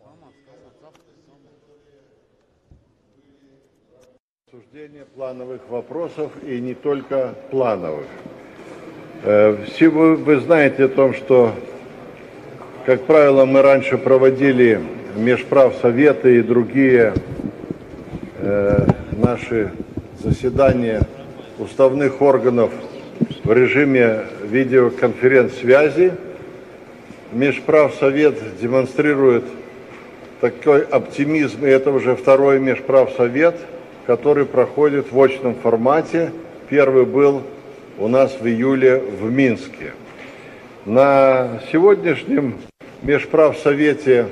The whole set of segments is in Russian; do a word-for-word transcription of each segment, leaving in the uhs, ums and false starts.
Обсуждение плановых вопросов и не только плановых. Все вы, вы знаете о том, что, как правило, мы раньше проводили межправсоветы и другие э, наши заседания уставных органов в режиме видеоконференц-связи. Межправсовет демонстрирует такой оптимизм, и это уже второй межправсовет, который проходит в очном формате. Первый был у нас в июле в Минске. На сегодняшнем межправсовете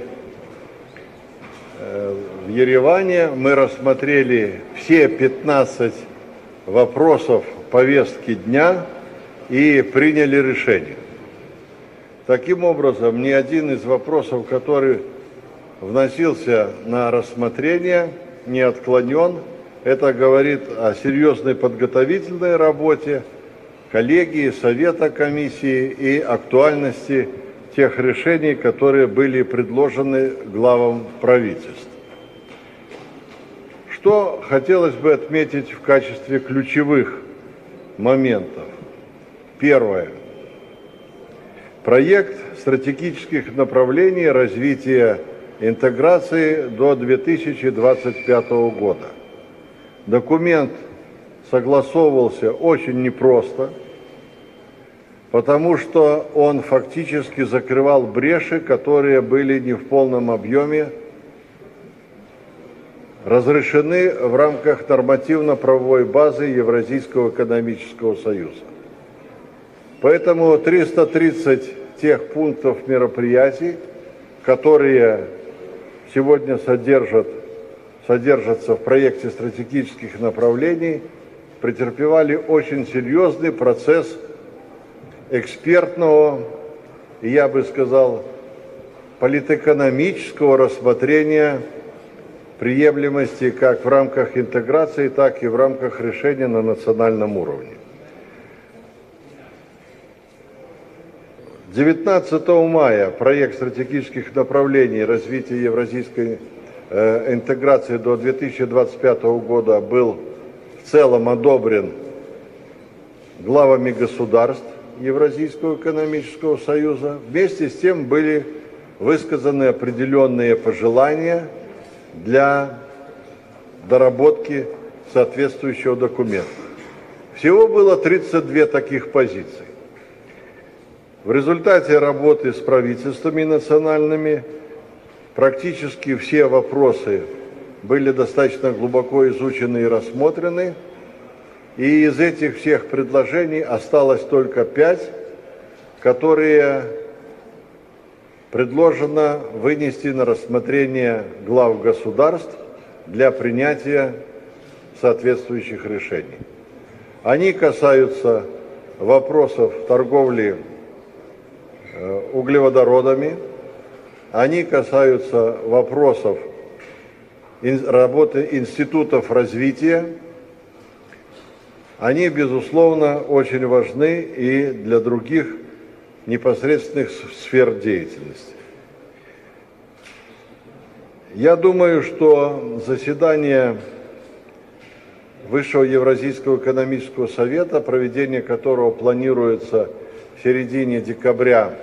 в Ереване мы рассмотрели все пятнадцать вопросов повестки дня и приняли решение. Таким образом, ни один из вопросов, который вносился на рассмотрение, не отклонен. Это говорит о серьезной подготовительной работе коллегии, совета, комиссии и актуальности тех решений, которые были предложены главам правительств. Что хотелось бы отметить в качестве ключевых моментов? Первое. Проект стратегических направлений развития интеграции до две тысячи двадцать пятого года. Документ согласовывался очень непросто, потому что он фактически закрывал бреши, которые были не в полном объеме разрешены в рамках нормативно-правовой базы Евразийского экономического союза. Поэтому триста тридцать тех пунктов мероприятий, которые сегодня содержат, содержатся в проекте стратегических направлений, претерпевали очень серьезный процесс экспертного и, я бы сказал, политэкономического рассмотрения приемлемости как в рамках интеграции, так и в рамках решения на национальном уровне. девятнадцатого мая проект стратегических направлений развития евразийской э, интеграции до две тысячи двадцать пятого года был в целом одобрен главами государств Евразийского экономического союза. Вместе с тем были высказаны определенные пожелания для доработки соответствующего документа. Всего было тридцать две таких позиции. В результате работы с правительствами национальными практически все вопросы были достаточно глубоко изучены и рассмотрены, и из этих всех предложений осталось только пять, которые предложено вынести на рассмотрение глав государств для принятия соответствующих решений. Они касаются вопросов торговли углеводородами, они касаются вопросов работы институтов развития, они, безусловно, очень важны и для других непосредственных сфер деятельности. Я думаю, что заседание Высшего Евразийского экономического совета, проведение которого планируется в середине декабря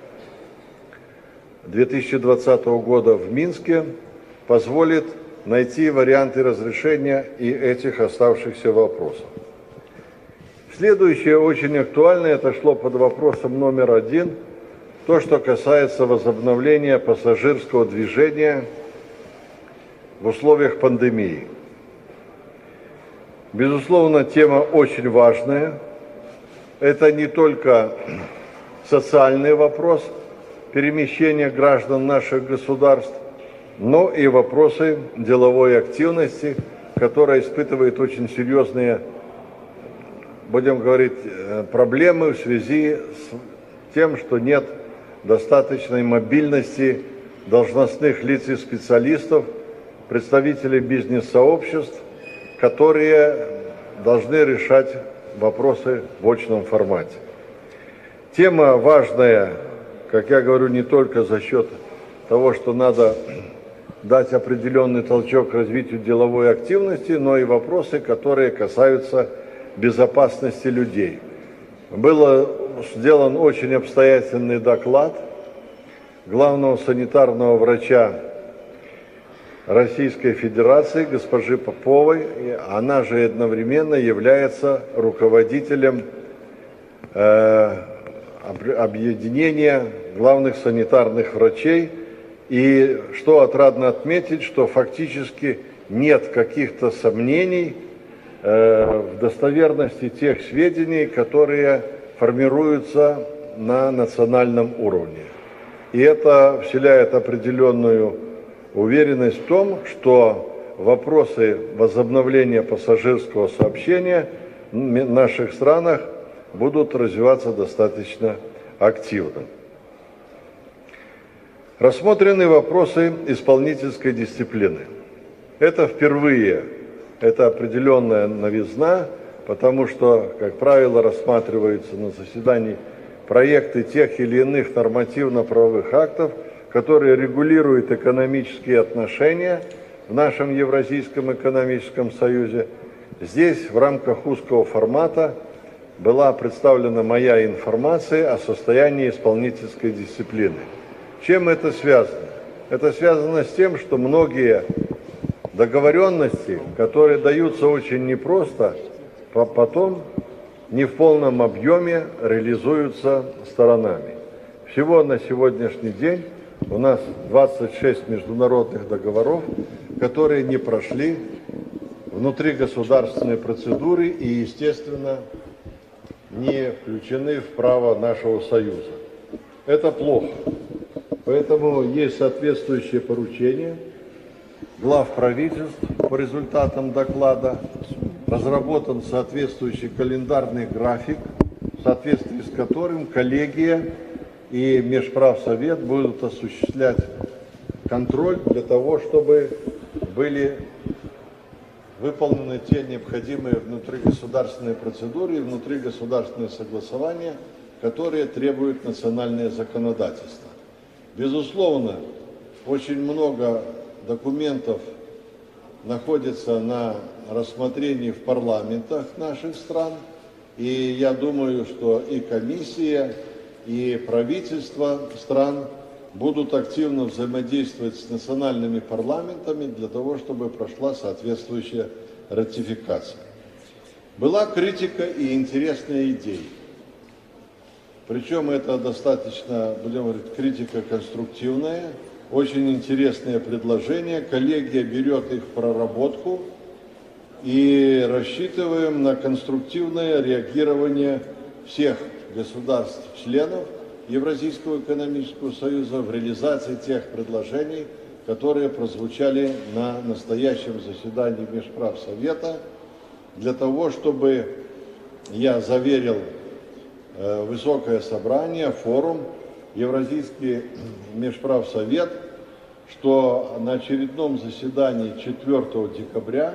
две тысячи двадцатого года в Минске, позволит найти варианты разрешения и этих оставшихся вопросов. Следующее очень актуальное, это шло под вопросом номер один, то, что касается возобновления пассажирского движения в условиях пандемии. Безусловно, тема очень важная. Это не только социальный вопрос перемещения граждан наших государств, но и вопросы деловой активности, которая испытывает очень серьезные, будем говорить, проблемы в связи с тем, что нет достаточной мобильности должностных лиц и специалистов, представителей бизнес-сообществ, которые должны решать вопросы в очном формате. Тема важная, как я говорю, не только за счет того, что надо дать определенный толчок развитию деловой активности, но и вопросы, которые касаются безопасности людей. Был сделан очень обстоятельный доклад главного санитарного врача Российской Федерации госпожи Поповой. Она же одновременно является руководителем э, объединения главных санитарных врачей. И что отрадно отметить, что фактически нет каких-то сомнений э, в достоверности тех сведений, которые формируются на национальном уровне. И это вселяет определенную уверенность в том, что вопросы возобновления пассажирского сообщения в наших странах будут развиваться достаточно активно. Рассмотрены вопросы исполнительской дисциплины. Это впервые, это определенная новизна, потому что, как правило, рассматриваются на заседании проекты тех или иных нормативно-правовых актов, которые регулируют экономические отношения в нашем Евразийском экономическом союзе. Здесь в рамках узкого формата была представлена моя информация о состоянии исполнительской дисциплины. Чем это связано? Это связано с тем, что многие договоренности, которые даются очень непросто, потом не в полном объеме реализуются сторонами. Всего на сегодняшний день у нас двадцать шесть международных договоров, которые не прошли внутригосударственные процедуры и, естественно, не включены в право нашего Союза. Это плохо. Поэтому есть соответствующее поручение глав правительств по результатам доклада, разработан соответствующий календарный график, в соответствии с которым коллегия и Межправсовет будут осуществлять контроль для того, чтобы были выполнены те необходимые внутригосударственные процедуры и внутригосударственные согласования, которые требуют национальное законодательство. Безусловно, очень много документов находится на рассмотрении в парламентах наших стран, и я думаю, что и комиссия, и правительства стран будут активно взаимодействовать с национальными парламентами для того, чтобы прошла соответствующая ратификация. Была критика и интересные идеи. Причем это достаточно, будем говорить, критика конструктивная, очень интересные предложения. Коллегия берет их в проработку и рассчитываем на конструктивное реагирование всех государств-членов Евразийского экономического союза в реализации тех предложений, которые прозвучали на настоящем заседании Межправсовета, для того, чтобы я заверил э, Высокое собрание, форум, Евразийский Межправсовет, что на очередном заседании четвёртого декабря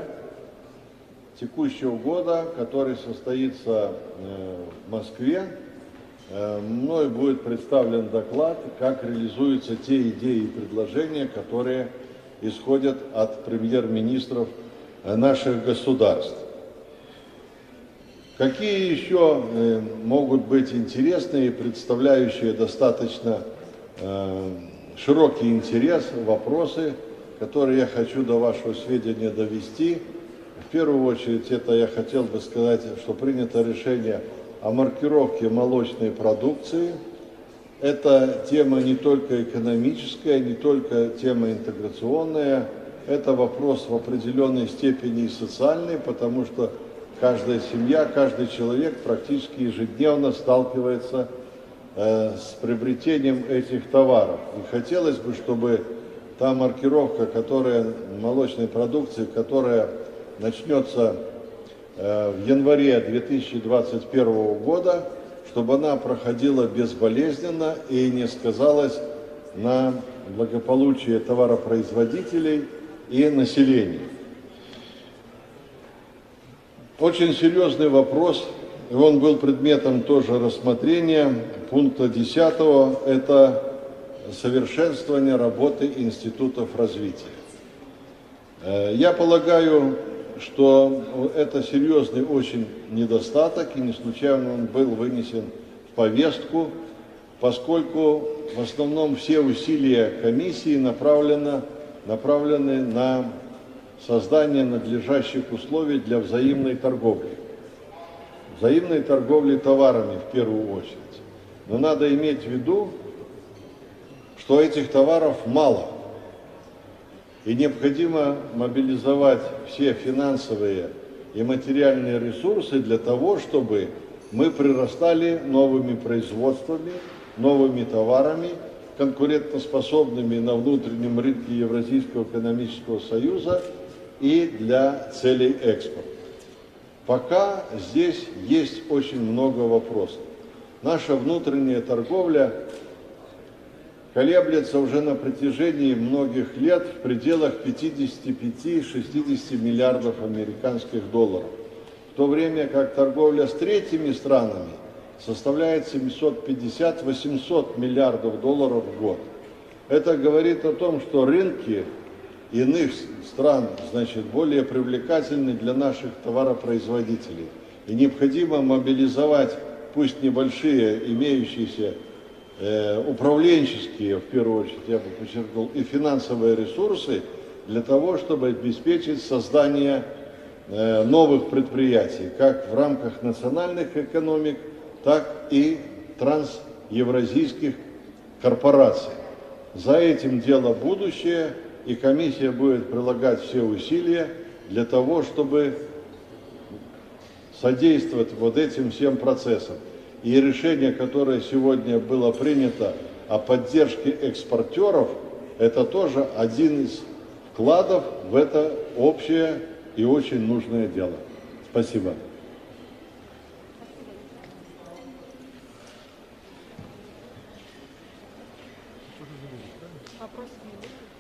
текущего года, который состоится в Москве, мной будет представлен доклад, как реализуются те идеи и предложения, которые исходят от премьер-министров наших государств. Какие еще могут быть интересные и представляющие достаточно широкий интерес вопросы, которые я хочу до вашего сведения довести? В первую очередь, это я хотел бы сказать, что принято решение о маркировке молочной продукции. Это тема не только экономическая, не только тема интеграционная, это вопрос в определенной степени и социальный, потому что каждая семья, каждый человек практически ежедневно сталкивается э, с приобретением этих товаров. И хотелось бы, чтобы та маркировка, которая, молочной продукции, которая начнется э, в январе две тысячи двадцать первого года, чтобы она проходила безболезненно и не сказалась на благополучии товаропроизводителей и населения. Очень серьезный вопрос, и он был предметом тоже рассмотрения пункта десятого, это совершенствования работы институтов развития. Я полагаю, что это серьезный очень недостаток, и не случайно он был вынесен в повестку, поскольку в основном все усилия комиссии направлены, направлены на создание надлежащих условий для взаимной торговли. Взаимной торговли товарами в первую очередь. Но надо иметь в виду, что этих товаров мало. И необходимо мобилизовать все финансовые и материальные ресурсы для того, чтобы мы прирастали новыми производствами, новыми товарами, конкурентоспособными на внутреннем рынке Евразийского экономического союза и для целей экспорта. Пока здесь есть очень много вопросов. Наша внутренняя торговля колеблется уже на протяжении многих лет в пределах пятидесяти пяти — шестидесяти миллиардов американских долларов, в то время как торговля с третьими странами составляет семьсот пятьдесят — восемьсот миллиардов долларов в год. Это говорит о том, что рынки иных стран, значит, более привлекательны для наших товаропроизводителей. И необходимо мобилизовать, пусть небольшие, имеющиеся э, управленческие, в первую очередь, я бы подчеркнул, и финансовые ресурсы для того, чтобы обеспечить создание э, новых предприятий, как в рамках национальных экономик, так и трансевразийских корпораций. За этим дело будущее, и комиссия будет прилагать все усилия для того, чтобы содействовать вот этим всем процессам. И решение, которое сегодня было принято о поддержке экспортеров, это тоже один из вкладов в это общее и очень нужное дело. Спасибо. Вопросов не будет?